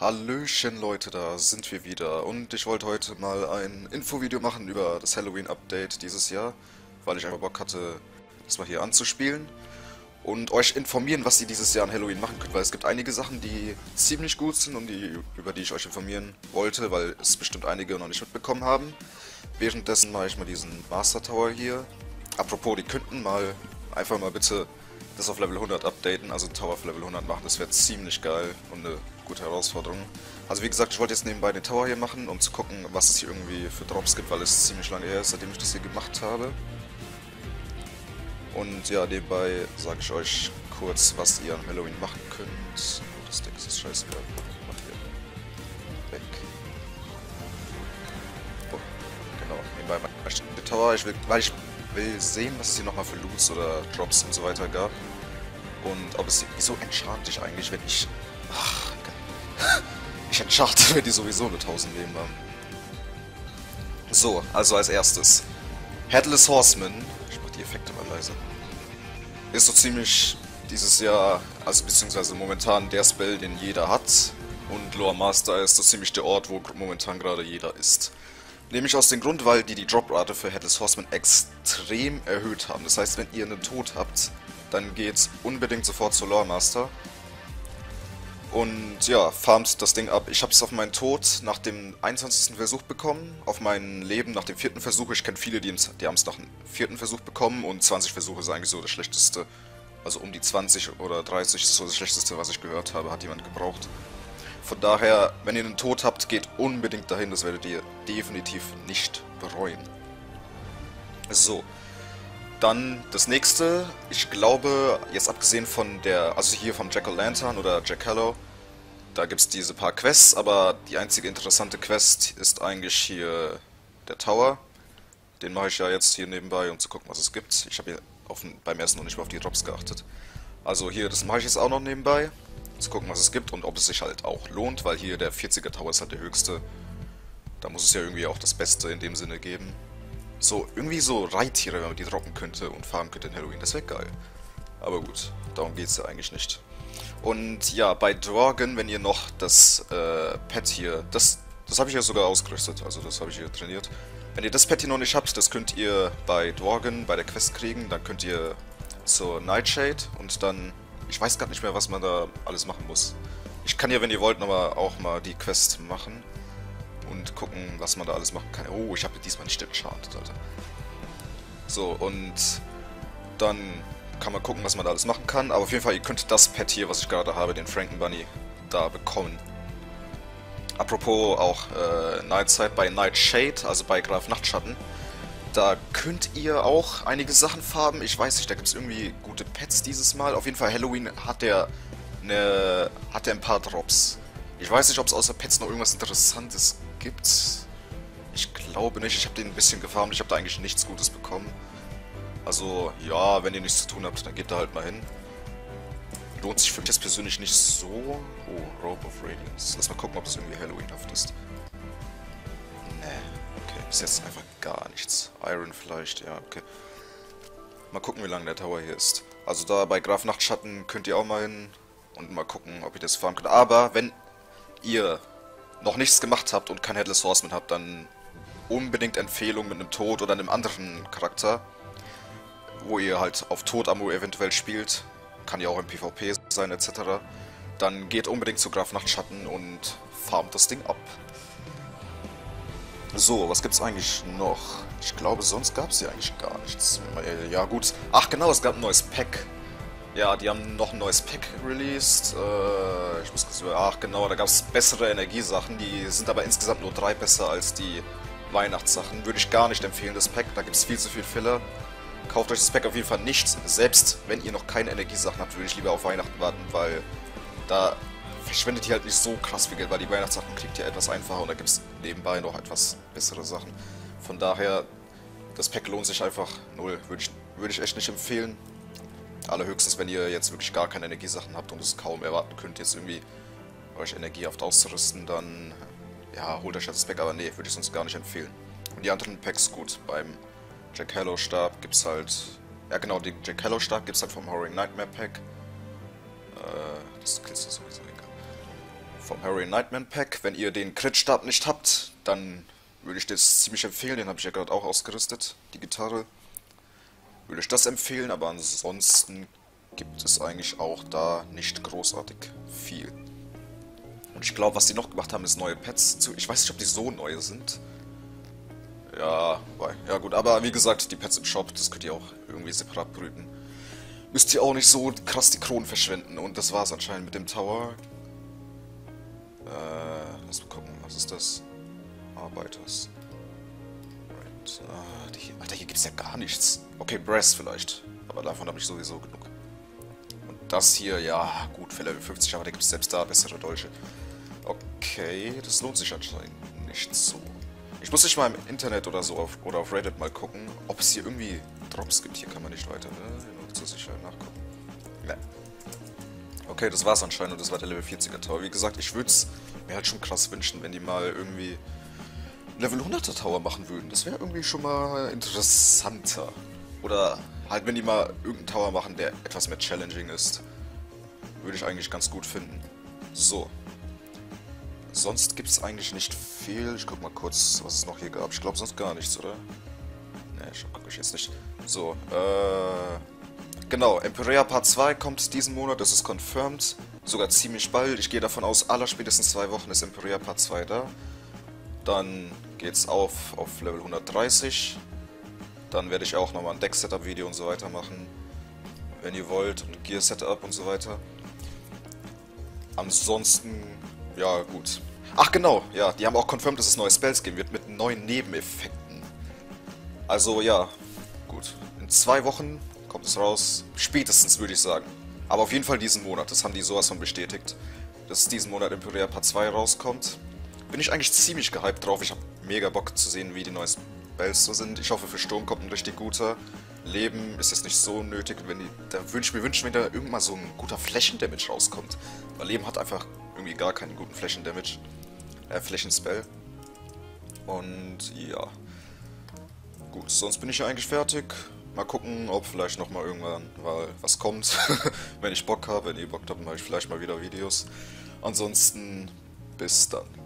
Hallöchen Leute, da sind wir wieder und ich wollte heute mal ein Infovideo machen über das Halloween-Update dieses Jahr, weil ich einfach Bock hatte, das mal hier anzuspielen und euch informieren, was ihr dieses Jahr an Halloween machen könnt, weil es gibt einige Sachen, die ziemlich gut sind und über die ich euch informieren wollte, weil es bestimmt einige noch nicht mitbekommen haben. Währenddessen mache ich mal diesen Master Tower hier. Apropos, die könnten mal einfach mal bitte das auf Level 100 updaten, also Tower auf Level 100 machen, das wäre ziemlich geil und eine gute Herausforderung. Also wie gesagt, ich wollte jetzt nebenbei den Tower hier machen, um zu gucken, was es hier irgendwie für Drops gibt, weil es ziemlich lange her ist, seitdem ich das hier gemacht habe. Und ja, nebenbei sage ich euch kurz, was ihr an Halloween machen könnt. Oh, das Deck ist scheißegal. Mach hier. Weg. Oh, genau, nebenbei mache ich den Tower, weil ich will sehen, was es hier nochmal für Loots oder Drops und so weiter gab. Und ob es... Wieso enchant ich eigentlich, wenn ich... Ach, ich enchante, wenn die sowieso nur 1000 Leben haben. So, also als erstes. Headless Horseman. Ich mach die Effekte mal leise. Ist so ziemlich dieses Jahr, also beziehungsweise momentan der Spell, den jeder hat. Und Lore Master ist so ziemlich der Ort, wo momentan gerade jeder ist. Nämlich aus dem Grund, weil die Droprate für Headless Horseman extrem erhöht haben. Das heißt, wenn ihr einen Tod habt, dann geht unbedingt sofort zur Lore Master. Und ja, farmt das Ding ab. Ich habe es auf meinen Tod nach dem 21. Versuch bekommen, auf mein Leben nach dem 4. Versuch. Ich kenne viele, die haben es nach dem 4. Versuch bekommen und 20 Versuche ist eigentlich so das schlechteste. Also um die 20 oder 30 ist so das schlechteste, was ich gehört habe, hat jemand gebraucht. Von daher, wenn ihr einen Tod habt, geht unbedingt dahin, das werdet ihr definitiv nicht bereuen. So, dann das nächste, ich glaube, jetzt abgesehen von der, also hier vom Jack-O-Lantern oder Jack Hallow, da gibt es diese paar Quests, aber die einzige interessante Quest ist eigentlich hier der Tower. Den mache ich ja jetzt hier nebenbei, um zu gucken, was es gibt. Ich habe hier beim ersten noch nicht mal auf die Drops geachtet. Also hier, das mache ich jetzt auch noch nebenbei, zu gucken, was es gibt und ob es sich halt auch lohnt, weil hier der 40er Tower ist halt der höchste. Da muss es ja irgendwie auch das Beste in dem Sinne geben. So, irgendwie so Reittiere, wenn man die droppen könnte und farmen könnte in Halloween, das wäre geil. Aber gut, darum geht es ja eigentlich nicht. Und ja, bei Dworgen, wenn ihr noch das Pet hier, das habe ich ja sogar ausgerüstet, also das habe ich hier trainiert. Wenn ihr das Pet hier noch nicht habt, das könnt ihr bei Dworgen, bei der Quest kriegen, dann könnt ihr zur Nightshade und dann, ich weiß gar nicht mehr, was man da alles machen muss. Ich kann ja, wenn ihr wollt, nochmal auch mal die Quest machen und gucken, was man da alles machen kann. Oh, ich habe diesmal nicht enchanted, Alter. So, und dann kann man gucken, was man da alles machen kann. Aber auf jeden Fall, ihr könnt das Pet hier, was ich gerade habe, den Franken Bunny, da bekommen. Apropos auch Nightside bei Nightshade, also bei Graf Nachtschatten. Da könnt ihr auch einige Sachen farben. Ich weiß nicht, da gibt es irgendwie gute Pets dieses Mal. Auf jeden Fall, Halloween hat der ein paar Drops. Ich weiß nicht, ob es außer Pets noch irgendwas Interessantes gibt. Ich glaube nicht. Ich habe den ein bisschen gefarmt. Ich habe da eigentlich nichts Gutes bekommen. Also, ja, wenn ihr nichts zu tun habt, dann geht da halt mal hin. Lohnt sich für mich jetzt persönlich nicht so. Oh, Robe of Radiance. Lass mal gucken, ob es irgendwie Halloweenhaft ist. Nee, okay. Bis jetzt einfach gar nichts. Iron vielleicht, ja, okay. Mal gucken, wie lange der Tower hier ist. Also da bei Graf Nachtschatten könnt ihr auch mal hin und mal gucken, ob ihr das farmen könnt. Aber wenn ihr noch nichts gemacht habt und kein Headless Horseman habt, dann unbedingt Empfehlung mit einem Tod oder einem anderen Charakter, wo ihr halt auf Tod-Ammo eventuell spielt, kann ja auch im PvP sein etc., dann geht unbedingt zu Graf Nachtschatten und farmt das Ding ab. So, was gibt's eigentlich noch? Ich glaube, sonst gab's hier eigentlich gar nichts. Ja gut, ach genau, es gab ein neues Pack. Ja, die haben noch ein neues Pack released. Ich muss kurz über... Ach genau, da gab es bessere Energiesachen. Die sind aber insgesamt nur 3 besser als die Weihnachtssachen. Würde ich gar nicht empfehlen, das Pack. Da gibt es viel zu viel Filler. Kauft euch das Pack auf jeden Fall nicht. Selbst wenn ihr noch keine Energiesachen habt, würde ich lieber auf Weihnachten warten, weil da verschwendet ihr halt nicht so krass viel Geld, weil die Weihnachtssachen kriegt ihr etwas einfacher und da gibt es nebenbei noch etwas bessere Sachen. Von daher, das Pack lohnt sich einfach null. Würde ich echt nicht empfehlen. Allerhöchstens, wenn ihr jetzt wirklich gar keine Energiesachen habt und es kaum erwarten könnt, jetzt irgendwie euch energiehaft auszurüsten, dann ja, holt euch das Pack, aber nee, würde ich sonst gar nicht empfehlen. Und die anderen Packs, gut, beim Jack Hallow Stab gibt's halt, ja genau, den Jack Hallow Stab gibt's halt vom Horroring Nightmare Pack. Das killst du sowieso egal. vom Harry Nightman Pack. Wenn ihr den Crit-Stab nicht habt, dann würde ich das ziemlich empfehlen. Den habe ich ja gerade auch ausgerüstet, die Gitarre. Würde ich das empfehlen, aber ansonsten gibt es eigentlich auch da nicht großartig viel. Und ich glaube, was die noch gemacht haben, ist neue Pets zu. Ich weiß nicht, ob die so neu sind. Ja, ja gut, aber wie gesagt, die Pets im Shop, das könnt ihr auch irgendwie separat brüten. Müsst ihr auch nicht so krass die Kronen verschwenden. Und das war's anscheinend mit dem Tower. Lass mal gucken, was ist das? Arbeiters. Right. Alter, hier gibt's ja gar nichts. Okay, Brass vielleicht. Aber davon habe ich sowieso genug. Und das hier, ja, gut, für Level 50, aber da gibt es selbst da bessere Dolche. Okay, das lohnt sich anscheinend nicht so. Ich muss nicht mal im Internet oder so oder auf Reddit mal gucken, ob es hier irgendwie Drops gibt. Hier kann man nicht weiter, ne? Nur zur Sicherheit nachgucken. Ne. Okay, das war's anscheinend und das war der Level 40er Tower. Wie gesagt, ich würde es mir halt schon krass wünschen, wenn die mal irgendwie Level 100er Tower machen würden. Das wäre irgendwie schon mal interessanter. Oder halt, wenn die mal irgendeinen Tower machen, der etwas mehr challenging ist. Würde ich eigentlich ganz gut finden. So. Sonst gibt es eigentlich nicht viel. Ich guck mal kurz, was es noch hier gab. Ich glaube sonst gar nichts, oder? Ne, ich gucke ich jetzt nicht. So, genau, Empyrea Part 2 kommt diesen Monat, das ist confirmed. Sogar ziemlich bald. Ich gehe davon aus, allerspätestens 2 Wochen ist Empyrea Part 2 da. Dann geht's auf Level 130. Dann werde ich auch nochmal ein Deck-Setup-Video und so weiter machen. Wenn ihr wollt. Und Gear-Setup und so weiter. Ansonsten, ja gut. Ach genau, ja, die haben auch confirmed, dass es neue Spells geben wird mit neuen Nebeneffekten. Also ja, gut. In 2 Wochen kommt es raus. Spätestens, würde ich sagen. Aber auf jeden Fall diesen Monat. Das haben die sowas von bestätigt. Dass diesen Monat Empyrea Part 2 rauskommt. Bin ich eigentlich ziemlich gehypt drauf. Ich habe mega Bock zu sehen, wie die neuen Spells so sind. Ich hoffe, für Sturm kommt ein richtig guter. Leben ist jetzt nicht so nötig. Wenn die, da würde ich mir wünschen, wenn da irgendwann mal so ein guter Flächendamage rauskommt. Weil Leben hat einfach irgendwie gar keinen guten Flächendamage. Flächenspell. Und ja. Gut, sonst bin ich ja eigentlich fertig. Mal gucken, ob vielleicht nochmal irgendwann was kommt. Wenn ich Bock habe, wenn ihr Bock habt, mache ich vielleicht mal wieder Videos. Ansonsten, bis dann.